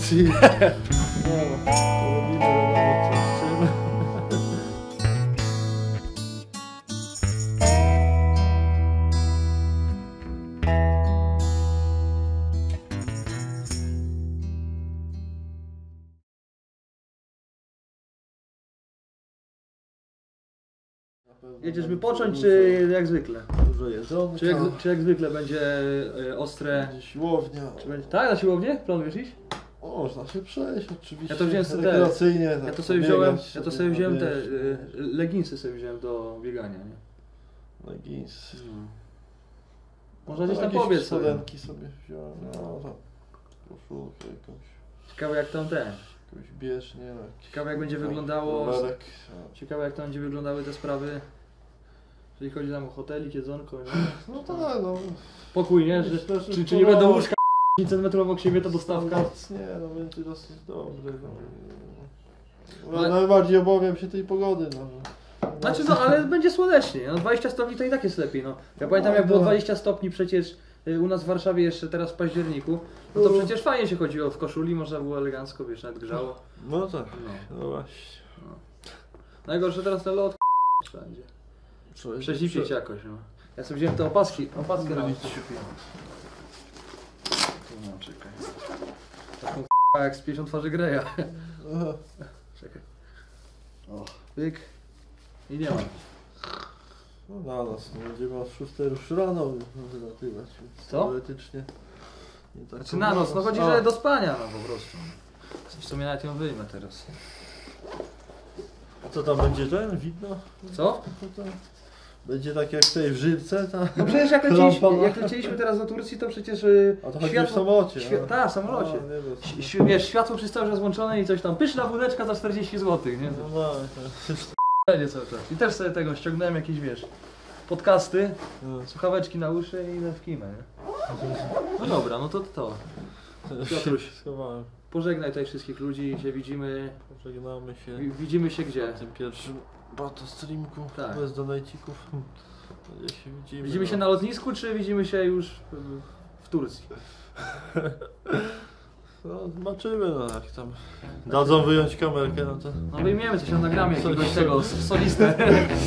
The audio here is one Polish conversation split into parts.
produkcji. No, to robimy wiadomo co z czym. Jedziesz wypocząć, czy jak zwykle? Dużo jedzonka. Czy jak zwykle będzie ostre? Będzie siłownia. Czy będzie... Tak, na siłownię? Planujesz iść? Można się przejść oczywiście. Ja to wziąłem sobie rekreacyjnie. ja Tak to sobie wziąłem, te wiesz, leginsy sobie wziąłem do biegania, nie? leginsy. Można gdzieś tam Jakieś pobiec sobie. spodenki sobie wziąłem. No tam koszulkę jakąś. Ciekawe jak tam Jakąś bieżnię. Ciekawe jak będzie wyglądało. Rowerek. Ciekawe jak tam będzie wyglądały te sprawy. Jeżeli chodzi tam o hotelik, jedzonko, nie? No tak, no. Pokój, nie? Myślę, że Czy nie będą łóżka 5 cm obok siebie, to dostawka? Nie, no będzie dosyć dobry. No. Najbardziej obawiam się tej pogody. No. Znaczy no, ale będzie słonecznie. No 20 stopni to i tak jest lepiej, no. Ja pamiętam jak było 20 stopni przecież u nas w Warszawie jeszcze teraz w październiku. No to przecież fajnie się chodziło w koszuli, można było elegancko, wiesz, nawet grzało. No tak, no właśnie. No. Najgorsze teraz ten lot wszędzie. Przezipieć jakoś, no. Ja sobie wziąłem te opaskę na to kupiłem. Tu no, czekaj. Taką jak z 50 twarzy Greya. Czekaj. O, pyk. I nie ma. No na nas, będziemy od 6 już rano wylatywać, więc co? teoretycznie nie tak. Znaczy na noc, no chodzi, że do spania, no po prostu. W sumie nawet ją wyjmę teraz. A co tam będzie ten? Widno? Co? Będzie tak jak w tej w Żydce? Tam? No przecież jak lecieliśmy teraz do Turcji, to przecież a to chodzi w samolocie. Tak, w samolocie. Wiesz, światło przez cały czas włączone i coś tam. Pyszna wódeczka za 40 zł, nie? No, Będzie cały czas. I też sobie tego ściągnąłem jakieś, wiesz, podcasty, słuchaweczki na uszy i idę w kimę, nie? No dobra, no to. Piotruś, schowałem. pożegnaj tutaj wszystkich ludzi, się widzimy. Pożegnamy się. Widzimy się gdzie? Na tym pierwszym streamku, Tak. bez donajcików. Gdzie się widzimy? Widzimy się na lotnisku, czy widzimy się już w Turcji? No, zobaczymy, no jak tam dadzą wyjąć kamerkę, no to... No wyjmiemy coś, nagramy jakiegoś tego solistę.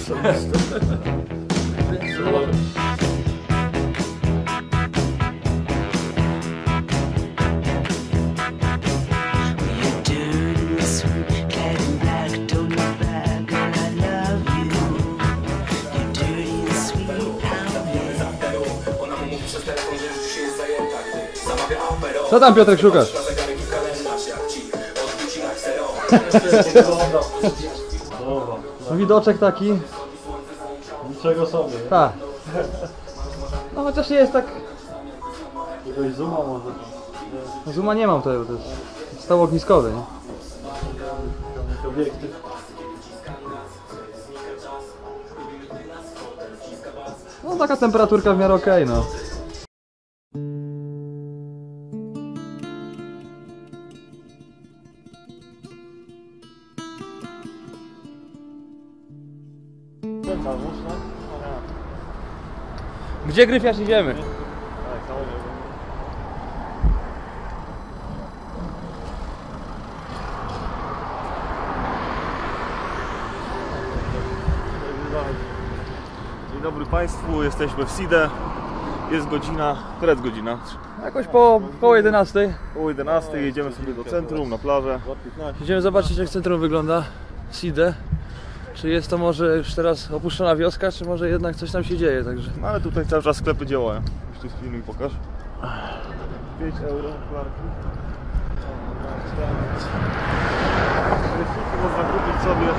Co tam Piotrek szukasz? No widoczek taki. Niczego sobie. Tak. No chociaż nie jest tak... Jakiegoś zooma może. No, zooma nie mam, to jest stał ogniskowy, nie? Obiektyw. No taka temperaturka w miarę okej, no. Gdzie Gryfiarz idziemy? Dzień dobry Państwu, jesteśmy w Side. Jest godzina, która jest godzina? Jakoś koło 11. O 11 jedziemy sobie do centrum, na plażę. Idziemy zobaczyć jak centrum wygląda. Side. Czy jest to może już teraz opuszczona wioska, czy może jednak coś tam się dzieje, także... No ale tutaj cały czas sklepy działają. Już tu filmuj, pokaż. 5 euro, klarki. Można kupić sobie.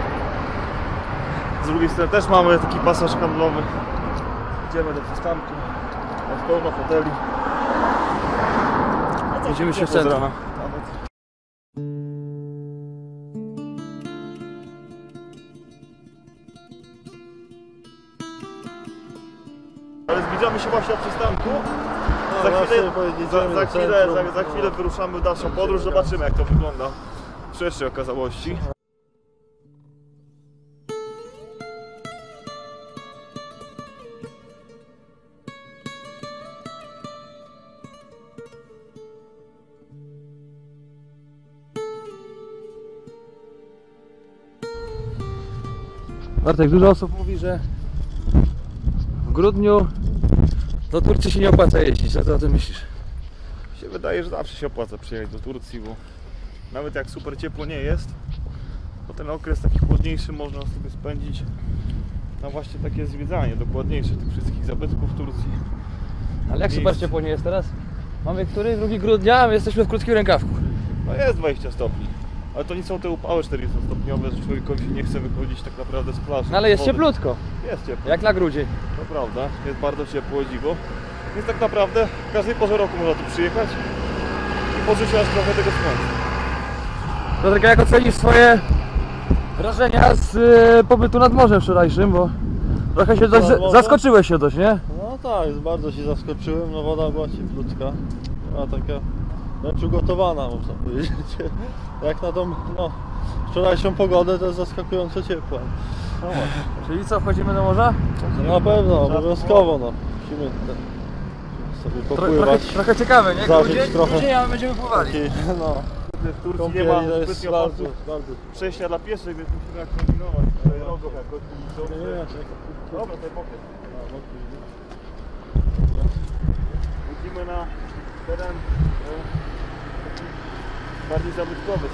Z drugiej strony też mamy taki pasaż handlowy. Idziemy do przystanku. Jest pełno hoteli. Widzimy się w centrum. Ale zbliżamy się właśnie do przystanku. No, Za chwilę wyruszamy w dalszą podróż. Zobaczymy jak to wygląda w szerszej okazałości. Bartek, dużo osób mówi, że w grudniu do Turcji się nie opłaca jeździć. Co ty o tym myślisz? Mi się wydaje, że zawsze się opłaca przyjechać do Turcji, bo nawet jak super ciepło nie jest, to ten okres taki chłodniejszy można sobie spędzić na właśnie takie zwiedzanie dokładniejsze tych wszystkich zabytków w Turcji. Ale jak super ciepło nie jest teraz? Mamy który? 2 grudnia, a my jesteśmy w krótkim rękawku. No jest 20 stopni, ale to nie są te upały 40-stopniowe, że człowiekowi się nie chce wychodzić tak naprawdę z plaży. No ale jest Wody. cieplutko, Jest ciepło, jak na grudzień. to prawda, jest bardzo ciepło, dziwo. Więc tak naprawdę w każdej porze roku można tu przyjechać i poczuć aż trochę tego słońca. Piotrek, jak ocenisz swoje wrażenia z pobytu nad morzem wczorajszym, bo trochę się dość, zaskoczyłeś się dość, nie? No tak, bardzo się zaskoczyłem, no woda była cieplutka, była taka wręcz ugotowana, można powiedzieć. Jak na tą, no, wczorajszą pogodę to jest zaskakująco ciepła. No, czyli co, wchodzimy do morza? No, na pewno, obowiązkowo, no. Musimy sobie popływać. Trochę ciekawe, nie? Zażyć Grudzień, trochę. grudzień, a my będziemy pływali. Taki, no, W Turcji nie kąpieli ma to jest zbytnio bardzo, pasów bardzo. przejścia dla pieszych, więc musimy jak kombinować. Drogą jakoś Nie, nie, czekaj. Dobra, tutaj mogę. Wchodzimy na teren bardziej zabytkowy.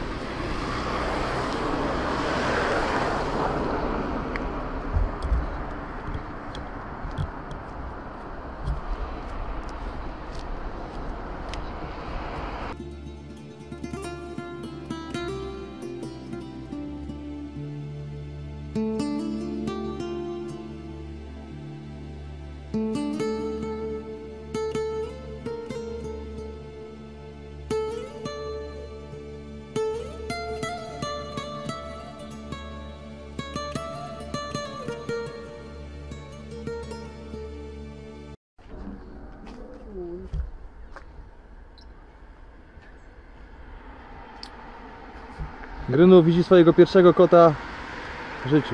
Grynu widzi swojego pierwszego kota w życiu.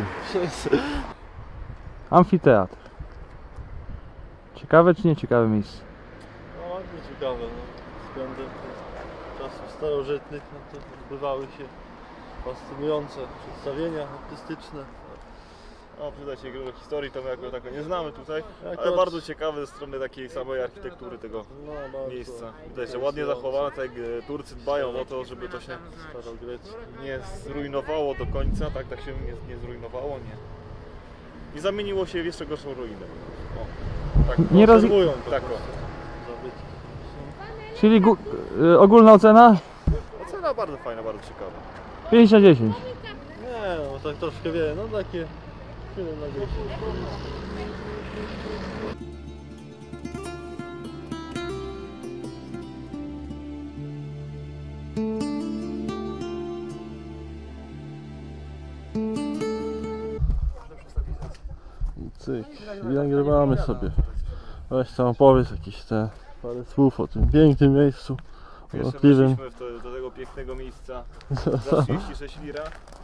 Amfiteatr. Ciekawe czy nie ciekawe miejsce? No bardzo ciekawe, no. Względem czasów starożytnych, no to odbywały się fascynujące przedstawienia artystyczne. No, przyda się grę historii, to my jako tako nie znamy tutaj, ale Akurat- bardzo ciekawe ze strony takiej samej architektury tego No bardzo. miejsca. Widać, że ładnie zachowane, tak jak Turcy dbają o to, żeby to się Starogrecki. nie zrujnowało do końca, tak się nie zrujnowało, nie zamieniło się w jeszcze gorszą ruinę. O, tak, Nie roz- Konserwują po tak, prostu zabytki. Czyli ogólna ocena? Ocena bardzo fajna, bardzo ciekawa. 5 na 10. Nie, no tak troszkę wie, no takie 7 na 10. Cyk, i nagrywamy sobie. Weź tam opowiedz jakieś te parę słów o tym pięknym miejscu. Jeszcze Urokliwym. weszliśmy do tego pięknego miejsca za 36 lira.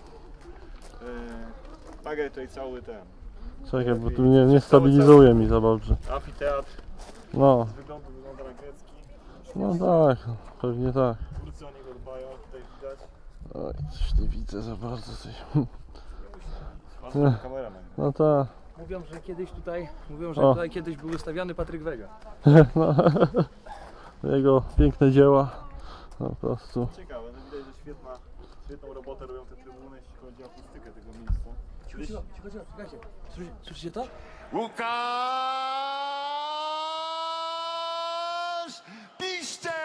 Pagaj tutaj cały ten Czekaj, bo tu nie stabilizuje mi za dobrze. amfiteatr. No, Z wyglądu wygląda na grecki. no tak, pewnie tak. Turcy o niego dbają, tutaj widać. Oj, coś nie widzę za bardzo. Coś. Pan kameraman. No tak. Mówią, że kiedyś O. tutaj kiedyś był wystawiany Patryk Wega. No. Jego piękne dzieła. No, po prostu. Ciekawe, no widać, że świetną robotę robią te trybuny, jeśli chodzi o akustykę tego miejsca. Słuchajcie, słyszycie to? Łukasz Piszczek!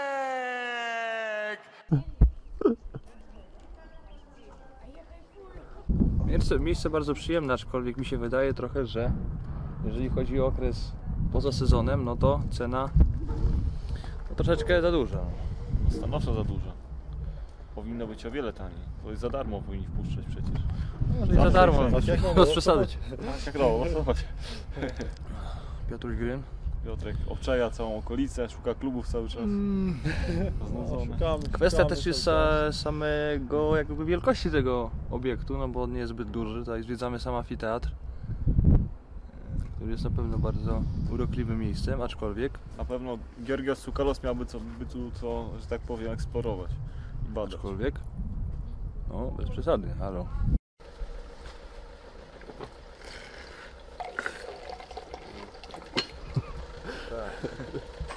Miejsce bardzo przyjemne, aczkolwiek mi się wydaje trochę, że jeżeli chodzi o okres poza sezonem, no to cena no troszeczkę za duża. Stanowczo za dużo. Powinno być o wiele taniej. To jest za darmo powinni wpuszczać przecież. Może i za darmo, wszędzie. bez przesady. Jak no, o co chodzi? Piotruś Gryn. Piotrek obczaja całą okolicę, szuka klubów cały czas. Znudzony. Kwestia też jest samego jakby wielkości tego obiektu, no bo on nie jest zbyt duży. Tutaj zwiedzamy sam amfiteatr, który jest na pewno bardzo urokliwym miejscem, aczkolwiek Na pewno Georgios Tsoukalos miałby co, że tak powiem, eksplorować i badać. no bez przesady, halo.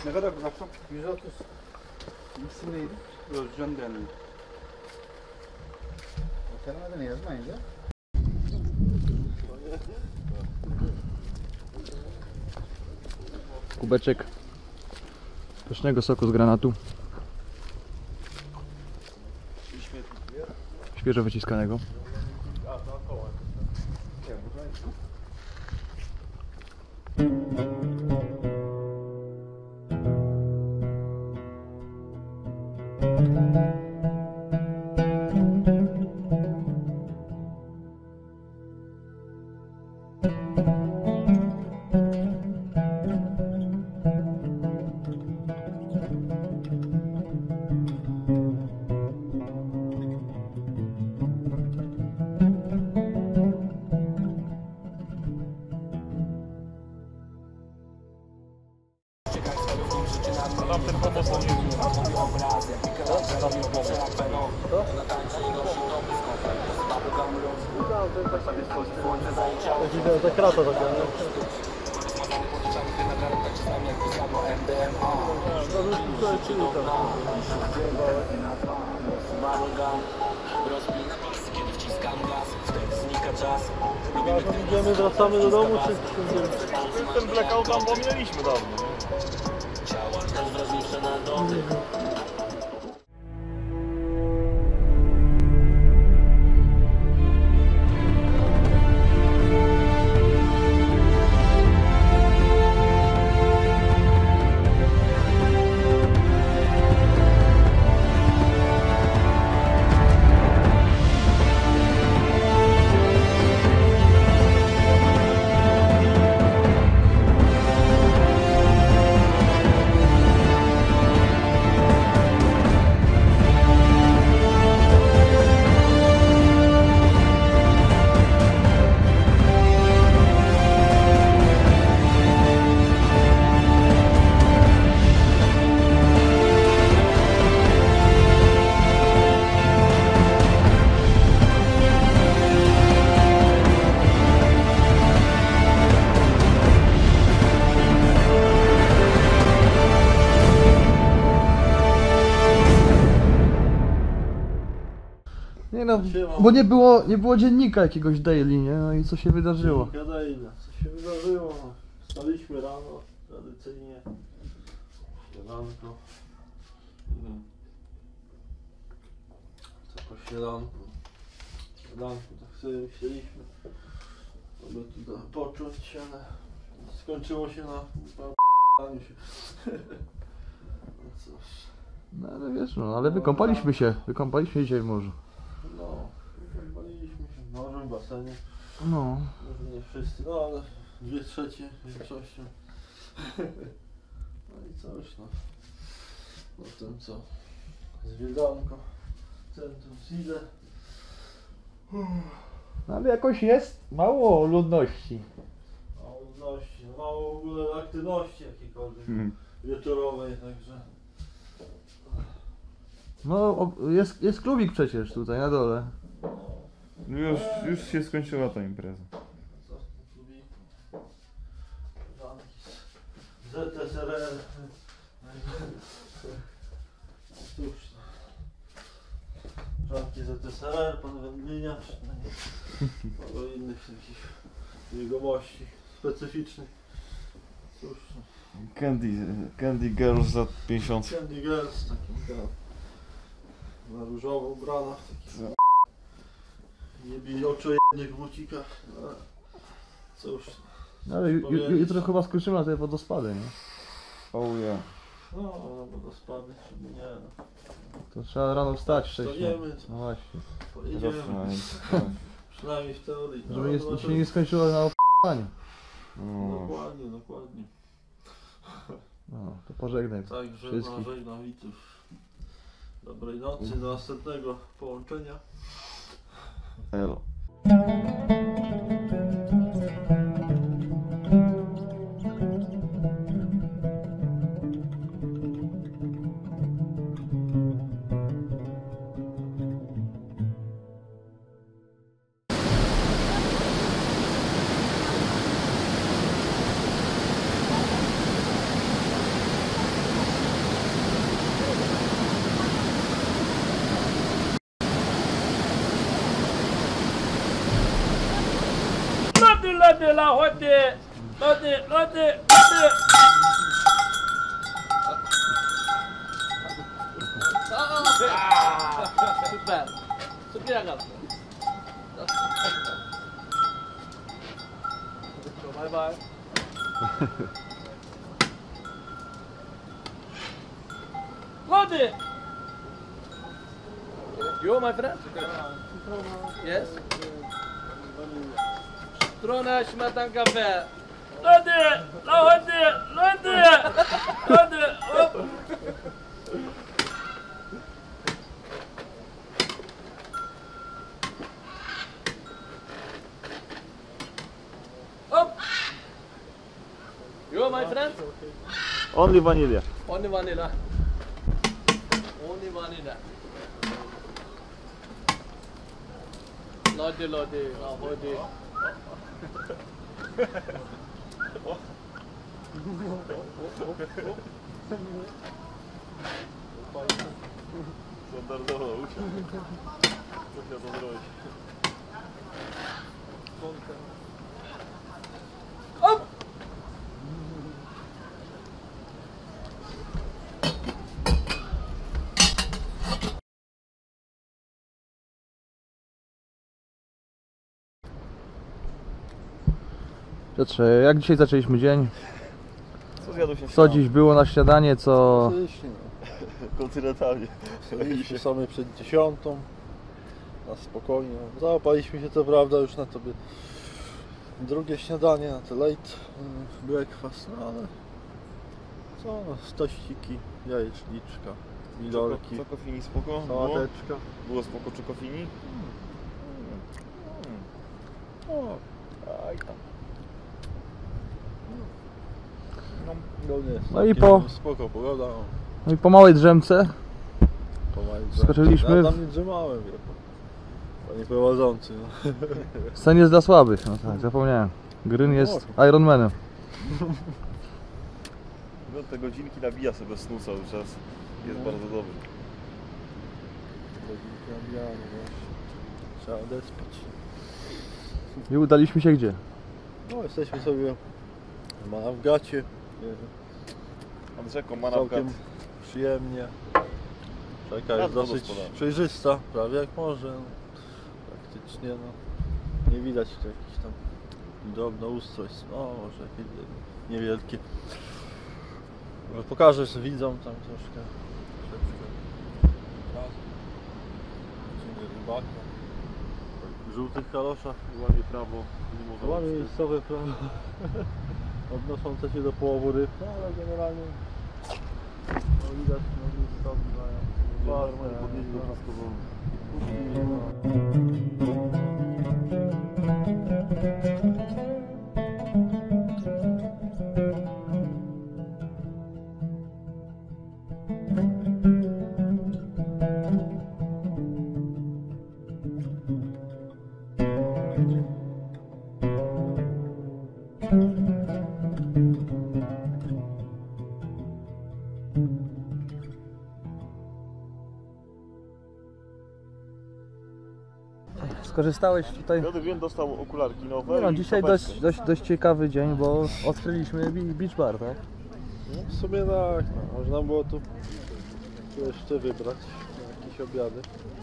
Ne kadar bıraksam? 130. İsim neydi? Özcan Denli. Otelin adını yazmayınca. Kubeczek pysznego soku z granatu. Świeżo wyciskanego. Tam ten pomoc to nie jest. Ta krata taka, nie? Idziemy, wracamy do domu, czy Ten blackout tam pominęliśmy dawno. Nie no, Siema. bo nie było dziennika jakiegoś daily, nie? No i co się wydarzyło? Gadajna, co się wydarzyło? No. Wstaliśmy rano, tradycyjnie. Śniadanko. Co po śniadanku? Śniadanku, tak sobie myśleliśmy, żeby tu począć, ale skończyło się na p***aniu się. No cóż. No ale wiesz, no ale wykąpaliśmy się dzisiaj w morzu. No, kąpaliśmy się w morzu, w basenie. No. Może nie wszyscy, no ale 2/3 większością. No i coś, no. Potem co? Zwiedzanko. Centrum Sile. No ale jakoś jest mało ludności. Mało ludności, no mało w ogóle aktywności jakiejkolwiek wieczorowej, także. No jest klubik przecież tutaj na dole. Już się skończyła ta impreza. Co w tym klubiku? Żanki z ZSRR. Cóż, no. Żanki ZSRR, pan wędliniarz, paru innych takich jegomości specyficznych. Cóż, no. Candy Girls za 50. Candy Girls, takim na różowo ubrana, w takich nie bij oczu jednych bucikach. No, cóż, No, ale jutro chyba skończymy na te wodospady, nie? Oh yeah. no bo to spadnie, żeby nie, no. To trzeba rano wstać wcześniej. Wstajemy. No właśnie. Pojedziemy, przynajmniej w teorii. No, Żeby zobaczymy. się nie skończyło na op***aniu. No. Dokładnie, dokładnie. No, to pożegnaj Także wszystkich. żegnam widzów. Dobrej nocy, do następnego połączenia. Elo. lody, lody, lody, lody, lody. Super. Super jaka. Bye bye. Lody. You, my friend? Yes? Strona śmietanka kafe. Lody! Lody! Lody! Lody! Up! You, my friend? Only vanilla. Only vanilla. Only vanilla. Lody, lody, lody. Standardowo usiadł. Co chciał to zrobić? Up! Piotrze, jak dzisiaj zaczęliśmy dzień? Co zjadł się Co dziś było na śniadanie, co... Oczywiście, kontynentalnie? Stoiliśmy same przed 10. Na spokojnie. Załapaliśmy się co prawda już na tobie drugie śniadanie, na te late breakfast, no ale co, no, tościki, jajeczniczka, milorki, Czokofini spoko? Było? sałateczka. Było spoko czokofini? O, Aj tam. no nie, No i spoko pogoda. No i po małej drzemce Pomalić. Skoczyliśmy Ja w- tam nie drzemałem, wie pan. Panie prowadzący, no. scen jest dla słabych, no tak, zapomniałem. Gryn jest Ironmanem. No te godzinki nabija sobie snu cały czas. Jest bardzo dobrze. Trzeba odespać. I udaliśmy się gdzie? No jesteśmy sobie w Manawgacie. Nad rzeką Całkiem Manawgat. przyjemnie. Rzeka jest Nad dosyć wodospodarem. przejrzysta, prawie jak morze. No. Praktycznie no, nie widać tu jakichś tam drobnoustrojstw. No może jakieś niewielkie. Może pokażę, że widzą tam troszkę. Rybaka. W żółtych kaloszach. Łamie prawo. Nie Łamie miejscowe prawo odnoszące się do połowu ryb, no ale generalnie no, widać, no miejscowi mają Normalnie podnieść do wszystko Skorzystałeś tutaj? Piotr wiem, dostał okularki nowe. Nie no, i dzisiaj czapeczkę. dość ciekawy dzień, bo odkryliśmy beach bar, tak? No, w sumie tak, no, można było tu jeszcze wybrać jakieś obiady.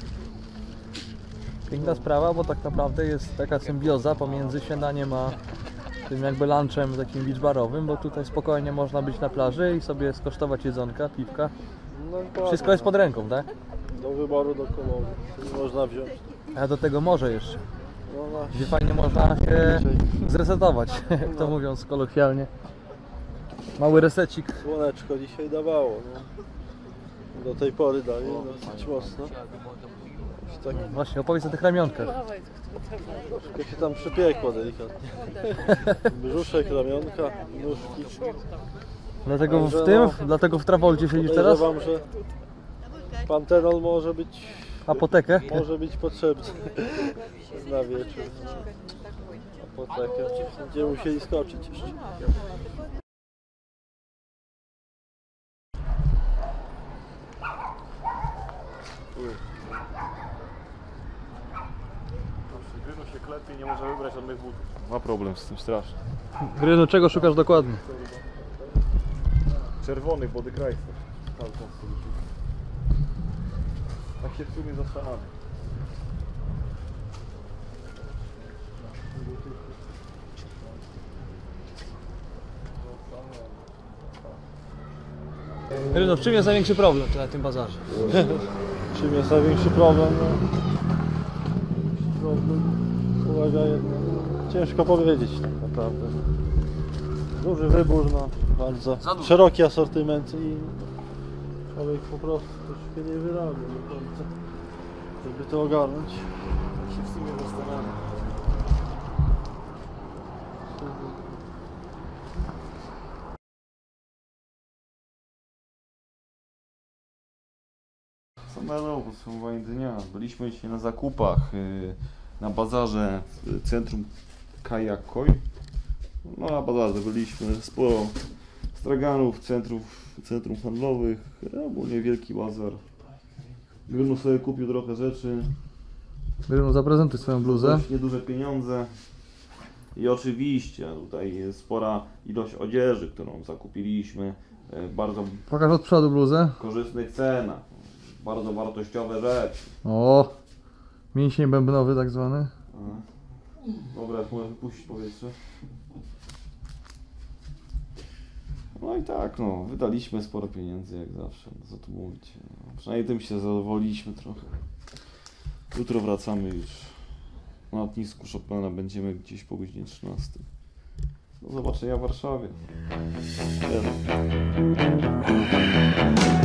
Piękna sprawa, bo tak naprawdę jest taka symbioza pomiędzy śniadaniem a tym jakby lunchem takim beach barowym, bo tutaj spokojnie można być na plaży i sobie skosztować jedzonka, piwka. No, dokładnie, Wszystko jest pod ręką, tak? do wyboru, do koloru, można wziąć. A do tego morze jeszcze, No, właśnie. gdzie fajnie można się zresetować, jak to mówiąc kolokwialnie. Mały resecik. Słoneczko dzisiaj dawało, no. Do tej pory daje dosyć mocno. Już tak Właśnie, opowiedz o tych ramionkach. troszkę się tam przypiekło delikatnie. Brzuszek, ramionka, nóżki. Dlatego w Także tym, no, dlatego w Travolcie siedzisz teraz? Podejrzewam, że pantenol może być potrzebny na wieczór. Apotekę. Będziemy musieli skoczyć jeszcze. Grynu się klepie, nie może wybrać żadnych butów. Ma problem z tym strasznie. Grynu, czego szukasz dokładnie? Czerwony Body Chrysler. Tak się w sumie zastanawiam. Grynu, w czym jest największy problem na tym bazarze? Czym jest największy problem? Problem polega ciężko powiedzieć tak naprawdę. Duży wybór, bardzo szeroki asortyment i człowiek po prostu troszkę nie wyrabia do końca, żeby to ogarnąć. Tak się w sumie zastanawiam. Samego podsumowanie dnia. Byliśmy dzisiaj na zakupach na bazarze w centrum Kajakoj. No na bazarze byliśmy, sporo straganów, centrum handlowych, ogólnie wielki bazar. Grynu sobie kupił trochę rzeczy, Grynu, zaprezentuj swoją bluzę. dość nieduże pieniądze. I oczywiście tutaj jest spora ilość odzieży, którą zakupiliśmy. Bardzo Pokaż od przodu bluzę. korzystnych cenach. Bardzo wartościowe rzeczy. O, mięsień bębnowy tak zwany. Dobra, mogę wypuścić powietrze. No i tak, no, wydaliśmy sporo pieniędzy jak zawsze, no co tu mówić. No, przynajmniej tym się zadowoliliśmy trochę. Jutro wracamy już na lotnisku Chopina, będziemy gdzieś po godzinie 13. Do zobaczenia w Warszawie. Elo.